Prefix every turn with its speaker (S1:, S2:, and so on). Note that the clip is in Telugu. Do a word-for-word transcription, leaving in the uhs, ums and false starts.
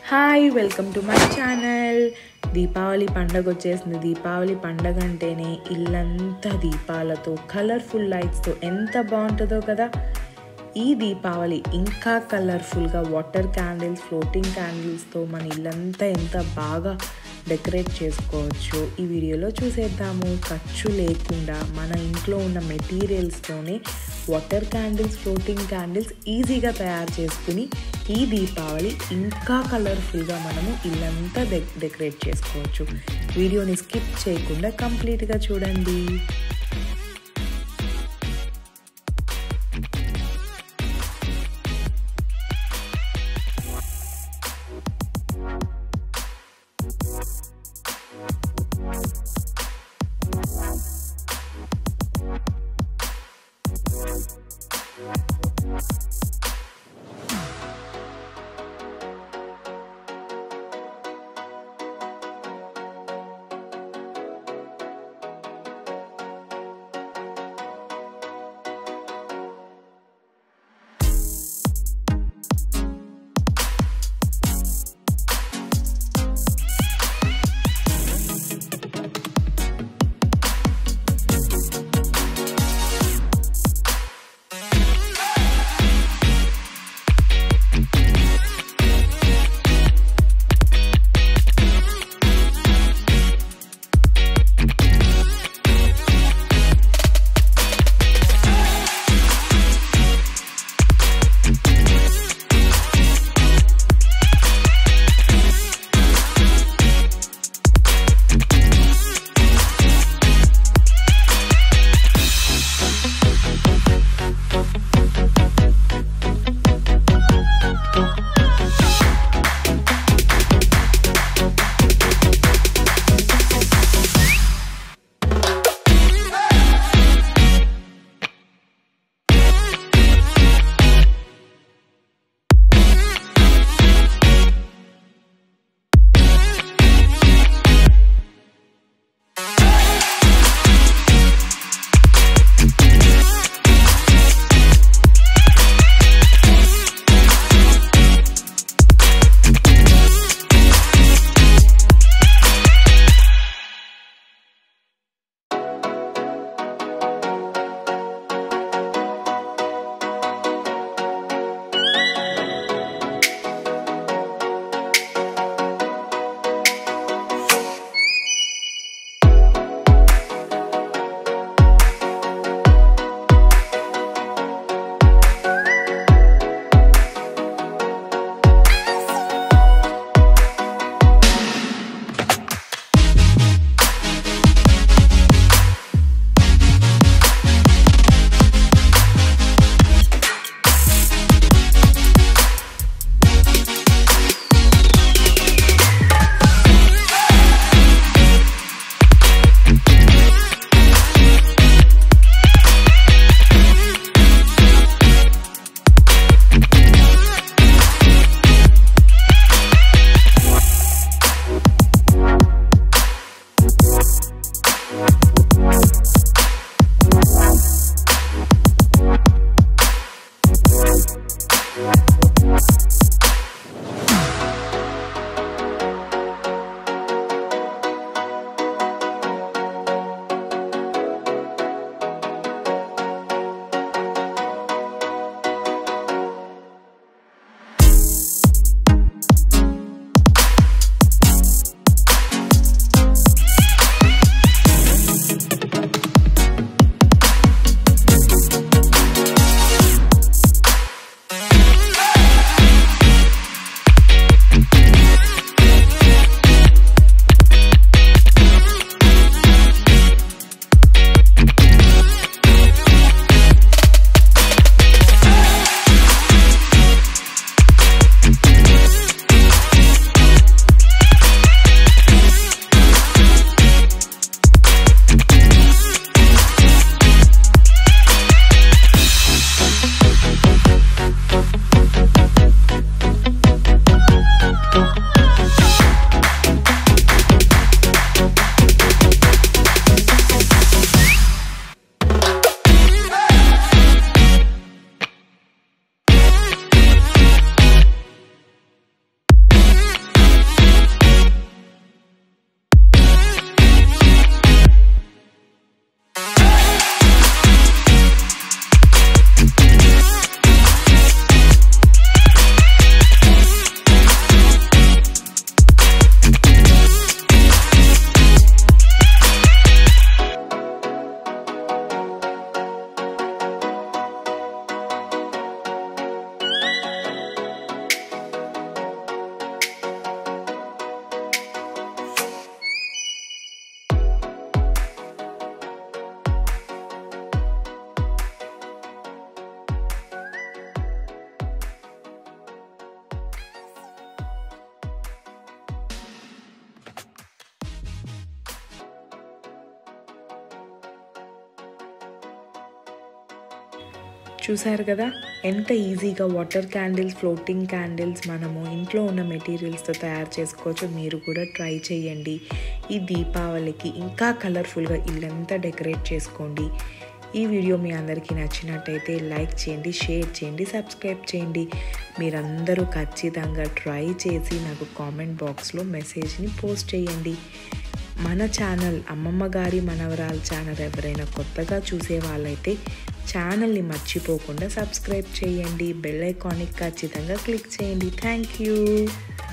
S1: Hi welcome to my channel. Deepavali పండగ వచ్చేసింది. దీపావళి పండగ అంటేనే ఇల్లంతా దీపాలతో కలర్ఫుల్ లైట్స్తో ఎంత బాగుంటుందో కదా. ఈ దీపావళి ఇంకా కలర్ఫుల్గా వాటర్ క్యాండిల్స్, ఫ్లోటింగ్ క్యాండిల్స్తో మన ఇల్లంతా ఎంత బాగా డెకరేట్ చేసుకోవచ్చు ఈ వీడియోలో చూసేద్దాము. ఖర్చు లేకుండా మన ఇంట్లో ఉన్న మెటీరియల్స్తోనే వాటర్ క్యాండిల్స్, ఫ్లోటింగ్ క్యాండిల్స్ ఈజీగా తయారు చేసుకుని ఈ దీపావళి ఇంకా కలర్ఫుల్గా మనము ఇల్లంతా డె డెకరేట్ చేసుకోవచ్చు. వీడియోని స్కిప్ చేయకుండా కంప్లీట్గా చూడండి. చూసారు కదా ఎంత ఈజీగా వాటర్ క్యాండిల్స్, ఫ్లోటింగ్ క్యాండిల్స్ మనము ఇంట్లో ఉన్న మెటీరియల్స్తో తయారు చేసుకోవచ్చు. మీరు కూడా ట్రై చేయండి. ఈ దీపావళికి ఇంకా కలర్ఫుల్గా ఇల్లంతా డెకరేట్ చేసుకోండి. ఈ వీడియో మీ అందరికీ నచ్చినట్టయితే లైక్ చేయండి, షేర్ చేయండి, సబ్స్క్రైబ్ చేయండి. మీరందరూ ఖచ్చితంగా ట్రై చేసి నాకు కామెంట్ బాక్స్లో మెసేజ్ని పోస్ట్ చేయండి. మన ఛానల్ అమ్మమ్మ గారి మనవరాలు ఛానల్ ఎవరైనా కొత్తగా చూసే వాళ్ళైతే ఛానల్ని మర్చిపోకుండా సబ్స్క్రైబ్ చేయండి. బెల్ ఐకాన్ని ఖచ్చితంగా క్లిక్ చేయండి. Thank you.